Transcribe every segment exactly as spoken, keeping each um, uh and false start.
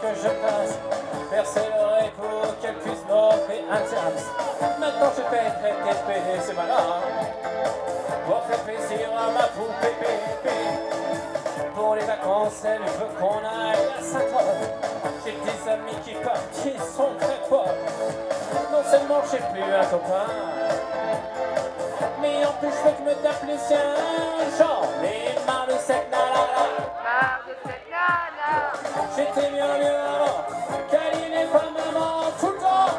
que je passe, percer l'oreille pour qu'elle puisse m'offrir un tips. Maintenant je fais très très c'est malin, pour faire plaisir à ma poupée pépé. Pour les vacances, elle veut qu'on aille à Saint-Tropez. J'ai des amis qui partent, qui sont très pauvres. Non seulement j'ai plus un copain, mais en plus je veux que me tape les siens. J'en ai marre de cette nana. Marre de cette nana. J'étais bien mieux avant, câline et pas maman. Tout le temps,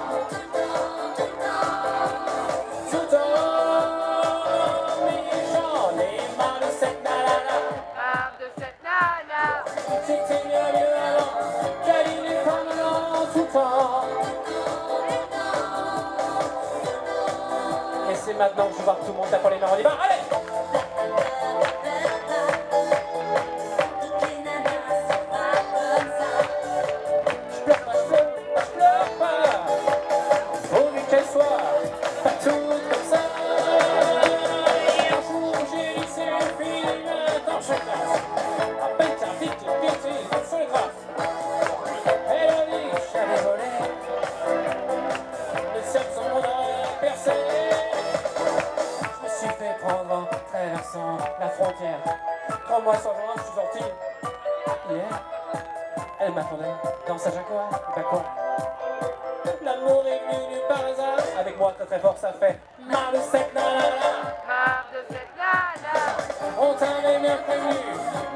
tout le temps. Mais j'en ai marre de cette nana. Marre de cette nana. J'étais bien mieux avant, câline et pas maman. Tout le temps. Et c'est maintenant que je vais voir tout le monde taper les mains en libre. Allez! Je pleure pas, je pleure pas, je pleure pas. Pourvu qu'elle soit pas toute comme ça. Et un jour j'ai laissé le film dans chaque classe. À peine qu'un vite, vite, vite, sur le graphe. Elle a dit, j'avais volé. Le ciel sur mon oreille percé. Je me suis fait prendre en traversant la frontière. Trois mois sans joint, je suis sorti. Hier, elle m'attendait dans sa Jaguar. Bah quoi? L'amour est venu par hasard. Avec moi très très fort, ça fait marre de cette nana. Marre de cette nana. On t'avait bien prévenu.